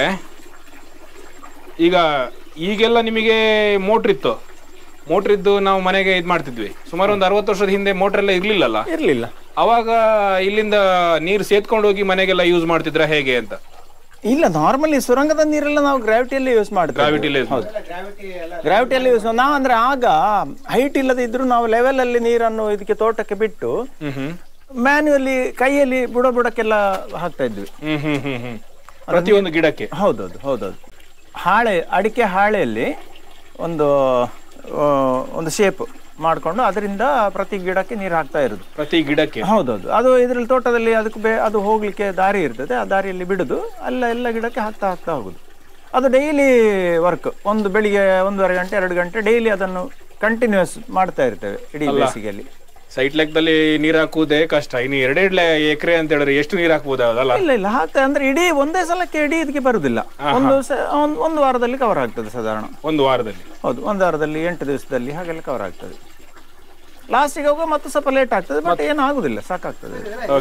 [SPEAKER 1] ಈಗೆಲ್ಲ ನಿಮಗೆ ಮೋಟ್ರ್ ಇದ್ದು ನಾವು ಮನೆಗೆ ಇದು ಮಾಡ್ತಿದ್ವಿ. ಸುಮಾರು ಒಂದು 60 ವರ್ಷದ ಹಿಂದೆ ಮೋಟರ್ ಎಲ್ಲ ಇರ್ಲಿಲ್ಲ. ಅವಾಗ ಇಲ್ಲಿಂದ ನೀರು ಸೇದ್ಕೊಂಡು ಹೋಗಿ ಮನೆಗೆಲ್ಲ ಯೂಸ್ ಮಾಡ್ತಿದ್ರ ಹೇಗೆ ಅಂತ?
[SPEAKER 2] ಇಲ್ಲ, ನಾರ್ಮಲಿ ಸುರಂಗದ ನೀರೆಲ್ಲ ನಾವು ಗ್ರಾವಿಟಿಯಲ್ಲಿ ಯೂಸ್ ಮಾಡ್ತೀವಿ. ಗ್ರಾವಿಟಿಯಲ್ಲಿ ಯೂಸ್. ನಾವು ಅಂದ್ರೆ ಆಗ ಹೈಟ್ ಇಲ್ಲದಿದ್ರು ನಾವು ಲೆವೆಲ್ ಅಲ್ಲಿ ನೀರನ್ನು ಇದಕ್ಕೆ ತೋಟಕ್ಕೆ ಬಿಟ್ಟು ಮ್ಯಾನ್ಯುವಲಿ ಕೈಯಲ್ಲಿ ಬುಡಕ್ಕೆಲ್ಲ ಹಾಕ್ತಾ ಇದ್ವಿ
[SPEAKER 1] ಪ್ರತಿಯೊಂದು ಗಿಡಕ್ಕೆ.
[SPEAKER 2] ಹೌದೌದು. ಅಡಿಕೆ ಹಾಳೆಯಲ್ಲಿ ಒಂದು ಶೇಪ್ ಮಾಡ್ಕೊಂಡು ಅದರಿಂದ ಪ್ರತಿ ಗಿಡಕ್ಕೆ ನೀರು ಹಾಕ್ತಾ ಇರೋದು.
[SPEAKER 1] ಪ್ರತಿ ಗಿಡಕ್ಕೆ?
[SPEAKER 2] ಹೌದೌದು. ಅದು ಇದರಲ್ಲಿ ತೋಟದಲ್ಲಿ ಅದಕ್ಕೆ ಅದು ಹೋಗ್ಲಿಕ್ಕೆ ದಾರಿ ಇರ್ತದೆ, ಆ ದಾರಿಯಲ್ಲಿ ಬಿಡುದು ಎಲ್ಲ ಗಿಡಕ್ಕೆ ಹಾಕ್ತಾ ಹೋಗುದು. ಅದು ಡೈಲಿ ವರ್ಕ್. ಒಂದು ಬೆಳಿಗ್ಗೆ 1.5 ಗಂಟೆ 2 ಗಂಟೆ ಡೈಲಿ ಅದನ್ನು ಕಂಟಿನ್ಯೂಸ್ ಮಾಡ್ತಾ ಇರ್ತೇವೆ ಇಡೀ ಬೇಸಿಗೆಯಲ್ಲಿ.
[SPEAKER 1] ಸೈಟ್ ಲೆಕ್ಕದಲ್ಲಿ ನೀರು ಹಾಕುವುದೇ ಕಷ್ಟ. ಇನ್ನು 2 ಎಕರೆ ಅಂತ ಹೇಳಿದ್ರೆ ಎಷ್ಟು ನೀರು ಹಾಕ್ಬೋದಲ್ಲ?
[SPEAKER 2] ಇಲ್ಲ ಹಾಕ್ತಾ ಅಂದ್ರೆ ಇಡೀ ಒಂದೇ ಸಲಕ್ಕೆ ಇಡೀ ಇದಕ್ಕೆ ಬರುದಿಲ್ಲ. ಒಂದು ವಾರದಲ್ಲಿ ಕವರ್ ಆಗ್ತದೆ ಸಾಧಾರಣ.
[SPEAKER 1] ಒಂದು ವಾರದಲ್ಲಿ?
[SPEAKER 2] ಹೌದು, 1 ವಾರದಲ್ಲಿ 8 ದಿವಸದಲ್ಲಿ ಹಾಗೆಲ್ಲ ಕವರ್ ಆಗ್ತದೆ. ಲಾಸ್ಟಿಗೆ ಹೋಗುವ ಮತ್ತೆ ಸ್ವಲ್ಪ ಲೇಟ್ ಆಗ್ತದೆ, ಬಟ್ ಏನು ಆಗುದಿಲ್ಲ, ಸಾಕಾಗ್ತದೆ.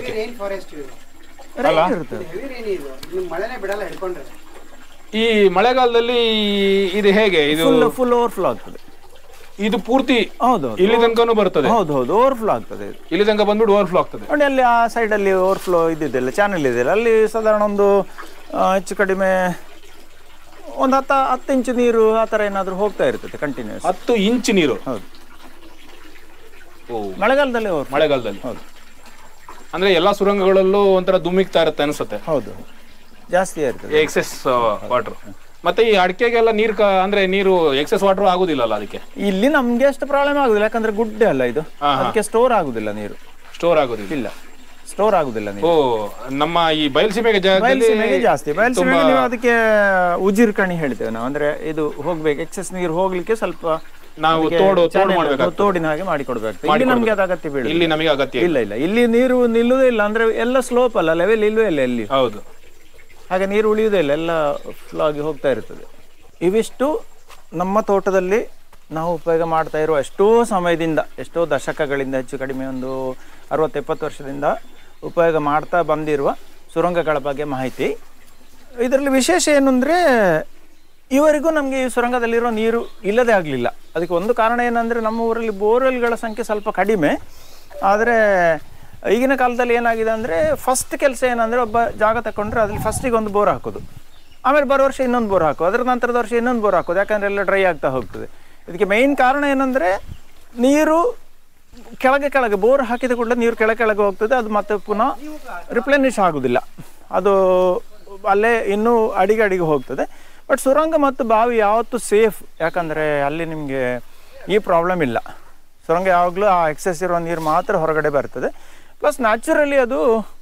[SPEAKER 1] ಈ ಮಳೆಗಾಲದಲ್ಲಿ ಇದು ಹೇಗೆ? ಇದು
[SPEAKER 2] ಫುಲ್ ಓವರ್ಫ್ಲೋ ಆಗ್ತದೆ.
[SPEAKER 1] ಇದು ಪೂರ್ತಿ ಇಲ್ಲಿ ತನಕನೂ ಬರ್ತದೆ?
[SPEAKER 2] ಹೌದು, ಓವರ್ಫ್ಲೋ ಆಗ್ತದೆ.
[SPEAKER 1] ಇಲ್ಲಿ ತನಕ ಬಂದ್ಬಿಟ್ಟು ಓವರ್ಫ್ಲೋ ಆಗ್ತದೆ
[SPEAKER 2] ನೋಡಿ. ಅಲ್ಲಿ ಆ ಸೈಡ್ ಅಲ್ಲಿ ಓವರ್ಫ್ಲೋ ಇದ್ದಿದ್ದೆಲ್ಲ ಚಾನಲ್ ಇದೆಯಲ್ಲ, ಅಲ್ಲಿ ಸಾಧಾರಣ ಒಂದು ಹೆಚ್ಚು ಕಡಿಮೆ ಒಂದು 10 ಇಂಚು ನೀರು ಆ ತರ ಏನಾದ್ರು ಹೋಗ್ತಾ ಇರ್ತದೆ ಕಂಟಿನ್ಯೂಸ್.
[SPEAKER 1] 10 ಇಂಚು ನೀರು?
[SPEAKER 2] ಹೌದು. ಮಳೆಗಾಲದಲ್ಲಿ
[SPEAKER 1] ಮಳೆಗಾಲದಲ್ಲಿ.
[SPEAKER 2] ಹೌದು.
[SPEAKER 1] ಅಂದ್ರೆ ಎಲ್ಲಾ ಸುರಂಗಗಳಲ್ಲೂ ಒಂಥರ ಧುಮ್ಮಿಕ್ತಾ ಇರುತ್ತೆ ಅನ್ಸುತ್ತೆ.
[SPEAKER 2] ಹೌದು, ಜಾಸ್ತಿ ಇರ್ತದೆ
[SPEAKER 1] ಎಕ್ಸೆಸ್ ವಾಟರ್. ಮತ್ತೆ ಈ ಅಡಿಕೆಗೆಲ್ಲ ಅಂದ್ರೆ ನೀರು ಎಕ್ಸೆಸ್ ವಾಟರ್ ಆಗುದಿಲ್ಲಲ್ಲ ಅದಕ್ಕೆ?
[SPEAKER 2] ಇಲ್ಲಿ ನಮ್ಗೆ ಅಷ್ಟು ಪ್ರಾಬ್ಲಮ್ ಆಗುದಿಲ್ಲ, ಯಾಕಂದ್ರೆ ಗುಡ್ಡೆ ಅಲ್ಲ ಇದು, ಅದಕ್ಕೆ ಸ್ಟೋರ್ ಆಗುದಿಲ್ಲ ನೀರು.
[SPEAKER 1] ಸ್ಟೋರ್ ಆಗುದಿಲ್ಲ?
[SPEAKER 2] ಇಲ್ಲ, ಸ್ಟೋರ್ ಆಗುದಿಲ್ಲ ನೀರು.
[SPEAKER 1] ನಮ್ಮ ಈ ಬಯಲುಸೀಮೆಗೆ
[SPEAKER 2] ಜಾಸ್ತಿ. ಬಯಲುಸೀಮೆಗೆ ನೀವು ಅದಕ್ಕೆ ಉಜಿರ್ ಕಣಿ ಹೇಳ್ತೇವೆ ನಾವು. ಅಂದ್ರೆ ಇದು ಹೋಗ್ಬೇಕು, ಎಕ್ಸೆಸ್ ನೀರು ಹೋಗ್ಲಿಕ್ಕೆ ಸ್ವಲ್ಪ
[SPEAKER 1] ನಾವು
[SPEAKER 2] ತೋಡಿನ ಹಾಗೆ ಮಾಡಿಕೊಡ್ಬೇಕು. ಇಲ್ಲಿ ನಮ್ಗೆ ಅದು ಅಗತ್ಯ ಬೀಳ.
[SPEAKER 1] ಇಲ್ಲಿ ನಮಗೆ ಅಗತ್ಯ
[SPEAKER 2] ಇಲ್ಲ. ಇಲ್ಲಿ ನೀರು ನಿಲ್ಲುವುದೇ ಇಲ್ಲ, ಅಂದ್ರೆ ಎಲ್ಲ ಸ್ಲೋಪ್ ಅಲ್ಲ, ಲೆವೆಲ್ ಇಲ್ಲವೇ ಇಲ್ಲ ಇಲ್ಲಿ.
[SPEAKER 1] ಹೌದು,
[SPEAKER 2] ಹಾಗೆ ನೀರು ಉಳಿಯುವುದೇ ಇಲ್ಲ, ಎಲ್ಲ ಫ್ಲೋ ಆಗಿ ಹೋಗ್ತಾ ಇರ್ತದೆ. ಇವಿಷ್ಟು ನಮ್ಮ ತೋಟದಲ್ಲಿ ನಾವು ಉಪಯೋಗ ಮಾಡ್ತಾ ಇರುವ ಎಷ್ಟೋ ಸಮಯದಿಂದ, ಎಷ್ಟೋ ದಶಕಗಳಿಂದ, ಹೆಚ್ಚು ಕಡಿಮೆ ಒಂದು 60-70 ವರ್ಷದಿಂದ ಉಪಯೋಗ ಮಾಡ್ತಾ ಬಂದಿರುವ ಸುರಂಗಗಳ ಬಗ್ಗೆ ಮಾಹಿತಿ. ಇದರಲ್ಲಿ ವಿಶೇಷ ಏನು ಅಂದರೆ, ಇವರಿಗೂ ನಮಗೆ ಈ ಸುರಂಗದಲ್ಲಿರೋ ನೀರು ಇಲ್ಲದೆ ಆಗಲಿಲ್ಲ. ಅದಕ್ಕೆ ಒಂದು ಕಾರಣ ಏನಂದರೆ, ನಮ್ಮ ಊರಲ್ಲಿ ಬೋರ್ವೆಲ್ಗಳ ಸಂಖ್ಯೆ ಸ್ವಲ್ಪ ಕಡಿಮೆ. ಆದರೆ ಈಗಿನ ಕಾಲದಲ್ಲಿ ಏನಾಗಿದೆ ಅಂದರೆ, ಫಸ್ಟ್ ಕೆಲಸ ಏನಂದರೆ, ಒಬ್ಬ ಜಾಗ ತಗೊಂಡ್ರೆ ಅದ್ರಲ್ಲಿ ಫಸ್ಟಿಗೆ ಒಂದು ಬೋರ್ ಹಾಕೋದು, ಆಮೇಲೆ ಬರೋ ವರ್ಷ ಇನ್ನೊಂದು ಬೋರ್ ಹಾಕೋದು, ಅದರ ನಂತರದ ವರ್ಷ ಇನ್ನೊಂದು ಬೋರ್ ಹಾಕೋದು, ಯಾಕಂದರೆ ಎಲ್ಲ ಡ್ರೈ ಆಗ್ತಾ ಹೋಗ್ತದೆ. ಇದಕ್ಕೆ ಮೇಯ್ನ್ ಕಾರಣ ಏನಂದರೆ, ನೀರು ಕೆಳಗೆ ಬೋರ್ ಹಾಕಿದ ಕೂಡಲೇ ನೀರು ಕೆಳಗೆ ಹೋಗ್ತದೆ, ಅದು ಮತ್ತೆ ಪುನಃ ರಿಪ್ಲೆನಿಶ್ ಆಗೋದಿಲ್ಲ, ಅದು ಅಲ್ಲೇ ಇನ್ನೂ ಅಡಿಗೆ ಹೋಗ್ತದೆ. ಬಟ್ ಸುರಂಗ ಮತ್ತು ಬಾವಿ ಯಾವತ್ತೂ ಸೇಫ್, ಯಾಕಂದರೆ ಅಲ್ಲಿ ನಿಮಗೆ ಈ ಪ್ರಾಬ್ಲಮ್ ಇಲ್ಲ. ಸುರಂಗ ಯಾವಾಗಲೂ ಆ ಎಕ್ಸೆಸ್ ಇರೋ ನೀರು ಮಾತ್ರ ಹೊರಗಡೆ ಬರ್ತದೆ. ಪ್ಲಸ್ ನ್ಯಾಚುರಲಿ ಅದು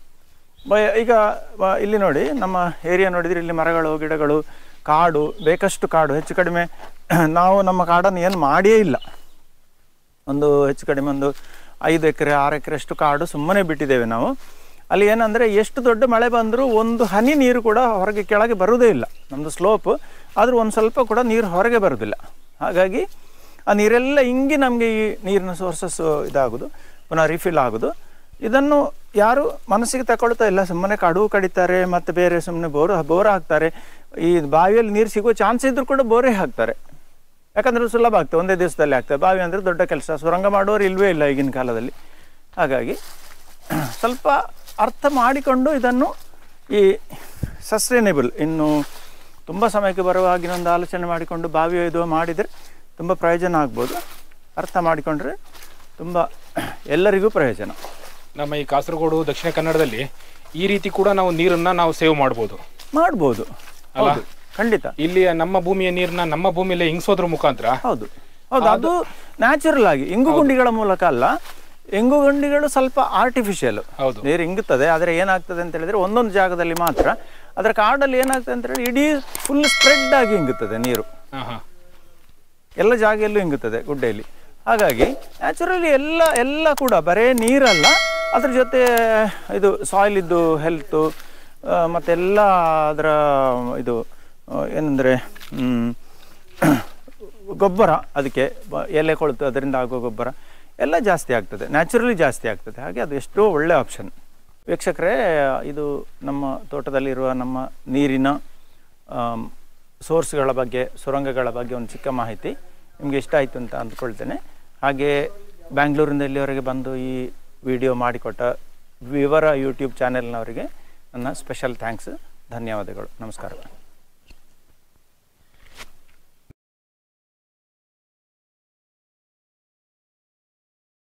[SPEAKER 2] ಈಗ ಇಲ್ಲಿ ನೋಡಿ, ನಮ್ಮ ಏರಿಯಾ ನೋಡಿದರೆ ಇಲ್ಲಿ ಮರಗಳು, ಗಿಡಗಳು, ಕಾಡು, ಬೇಕಷ್ಟು ಕಾಡು. ಹೆಚ್ಚು ಕಡಿಮೆ ನಾವು ನಮ್ಮ ಕಾಡನ್ನು ಏನು ಮಾಡಿಯೇ ಇಲ್ಲ. ಹೆಚ್ಚು ಕಡಿಮೆ ಒಂದು 5 ಎಕರೆ 6 ಎಕರೆ ಅಷ್ಟು ಕಾಡು ಸುಮ್ಮನೆ ಬಿಟ್ಟಿದ್ದೇವೆ ನಾವು. ಅಲ್ಲಿ ಏನಂದರೆ, ಎಷ್ಟು ದೊಡ್ಡ ಮಳೆ ಬಂದರೂ ಒಂದು ಹನಿ ನೀರು ಕೂಡ ಹೊರಗೆ ಕೆಳಗೆ ಬರುವುದೇ ಇಲ್ಲ. ನಮ್ಮದು ಸ್ಲೋಪ್ ಆದರೂ ಒಂದು ಸ್ವಲ್ಪ ಕೂಡ ನೀರು ಹೊರಗೆ ಬರೋದಿಲ್ಲ. ಹಾಗಾಗಿ ಆ ನೀರೆಲ್ಲ ಹಿಂಗೆ ನಮಗೆ ಈ ನೀರಿನ ಸೋರ್ಸಸ್ ಇದಾಗೋದು, ಪುನಃ ರಿಫಿಲ್ ಆಗೋದು. ಇದನ್ನು ಯಾರು ಮನಸ್ಸಿಗೆ ತಗೊಳ್ತಾ ಇಲ್ಲ, ಸುಮ್ಮನೆ ಕಾಡು ಕಡಿತಾರೆ, ಮತ್ತು ಬೇರೆ ಸುಮ್ಮನೆ ಬೋರ್ ಹಾಕ್ತಾರೆ. ಈ ಬಾವಿಯಲ್ಲಿ ನೀರು ಸಿಗೋ ಚಾನ್ಸ್ ಇದ್ದರೂ ಕೂಡ ಬೋರೇ ಹಾಕ್ತಾರೆ, ಯಾಕಂದರೆ ಸುಲಭ ಆಗ್ತದೆ, ಒಂದೇ ದಿವಸದಲ್ಲಿ ಆಗ್ತದೆ. ಬಾವಿ ಅಂದರೆ ದೊಡ್ಡ ಕೆಲಸ, ಸುರಂಗ ಮಾಡೋರು ಇಲ್ಲವೇ ಇಲ್ಲ ಈಗಿನ ಕಾಲದಲ್ಲಿ. ಹಾಗಾಗಿ ಸ್ವಲ್ಪ ಅರ್ಥ ಮಾಡಿಕೊಂಡು ಇದನ್ನು ಈ ಸಸ್ಟೈನೇಬಲ್, ಇನ್ನು ತುಂಬ ಸಮಯಕ್ಕೆ ಬರುವ ಹಾಗಿನೊಂದು ಆಲೋಚನೆ ಮಾಡಿಕೊಂಡು ಬಾವಿ ಇದು ಮಾಡಿದರೆ ತುಂಬ ಪ್ರಯೋಜನ ಆಗ್ಬೋದು. ಅರ್ಥ ಮಾಡಿಕೊಂಡ್ರೆ ತುಂಬ ಎಲ್ಲರಿಗೂ ಪ್ರಯೋಜನ.
[SPEAKER 1] ನಮ್ಮ ಈ ಕಾಸರಗೋಡು, ದಕ್ಷಿಣ ಕನ್ನಡದಲ್ಲಿ ಈ ರೀತಿ ಕೂಡ ನಾವು ನೀರನ್ನು ನಾವು ಸೇವ್ ಮಾಡ್ಬೋದು.
[SPEAKER 2] ಅಲ್ಲ, ಖಂಡಿತ.
[SPEAKER 1] ಇಲ್ಲಿ ನಮ್ಮ ಭೂಮಿಯ ನೀರನ್ನ ನಮ್ಮ ಭೂಮಿಯಲ್ಲೇ ಇಂಗಿಸೋದ್ರ ಮುಖಾಂತರ.
[SPEAKER 2] ಹೌದು, ಅದು ನ್ಯಾಚುರಲ್ ಆಗಿ, ಇಂಗು ಗುಂಡಿಗಳ ಮೂಲಕ ಅಲ್ಲ. ಇಂಗು ಗುಂಡಿಗಳು ಸ್ವಲ್ಪ ಆರ್ಟಿಫಿಷಿಯಲ್, ನೀರು ಇಂಗುತ್ತದೆ. ಆದರೆ ಏನಾಗ್ತದೆ ಅಂತ ಹೇಳಿದ್ರೆ, ಒಂದೊಂದು ಜಾಗದಲ್ಲಿ ಮಾತ್ರ. ಅದರ ಕಾಡಲ್ಲಿ ಏನಾಗ್ತದೆ ಅಂತ ಹೇಳಿದ್ರೆ, ಇಡೀ ಫುಲ್ ಸ್ಪ್ರೆಡ್ ಆಗಿ ಇಂಗುತ್ತದೆ ನೀರು, ಎಲ್ಲ ಜಾಗೆಯಲ್ಲೂ ಇಂಗುತ್ತದೆ ಗುಡ್ಡೆಯಲ್ಲಿ. ಹಾಗಾಗಿ ನ್ಯಾಚುರಲಿ ಎಲ್ಲ ಕೂಡ ಬರೇ ನೀರಲ್ಲ, ಅದ್ರ ಜೊತೆ ಇದು ಸಾಯಿಲಿದ್ದು ಹೆಲ್ತು, ಮತ್ತೆಲ್ಲ ಅದರ ಇದು ಏನಂದರೆ ಗೊಬ್ಬರ, ಅದಕ್ಕೆ ಎಲೆ ಕೊಳೆತು ಅದರಿಂದ ಆಗೋ ಗೊಬ್ಬರ ಎಲ್ಲ ಜಾಸ್ತಿ ಆಗ್ತದೆ, ನ್ಯಾಚುರಲಿ ಜಾಸ್ತಿ ಆಗ್ತದೆ. ಹಾಗೆ ಅದು ಎಷ್ಟೋ ಒಳ್ಳೆ ಆಪ್ಷನ್. ವೀಕ್ಷಕರೇ, ಇದು ನಮ್ಮ ತೋಟದಲ್ಲಿರುವ ನಮ್ಮ ನೀರಿನ ಸೋರ್ಸ್ಗಳ ಬಗ್ಗೆ, ಸುರಂಗಗಳ ಬಗ್ಗೆ ಒಂದು ಚಿಕ್ಕ ಮಾಹಿತಿ ನಿಮಗೆ ಇಷ್ಟ ಆಯಿತು ಅಂತ ಅಂದ್ಕೊಳ್ತೇನೆ. ಹಾಗೆ ಬ್ಯಾಂಗ್ಳೂರಿಂದ ಇಲ್ಲಿವರೆಗೆ ಬಂದು ಈ ವಿಡಿಯೋ ಮಾಡಿಕೊಟ್ಟ ವಿವರ ಯೂಟ್ಯೂಬ್ ಚಾನೆಲ್ನವರಿಗೆ ನನ್ನ ಸ್ಪೆಷಲ್ ಥ್ಯಾಂಕ್ಸ್, ಧನ್ಯವಾದಗಳು, ನಮಸ್ಕಾರ.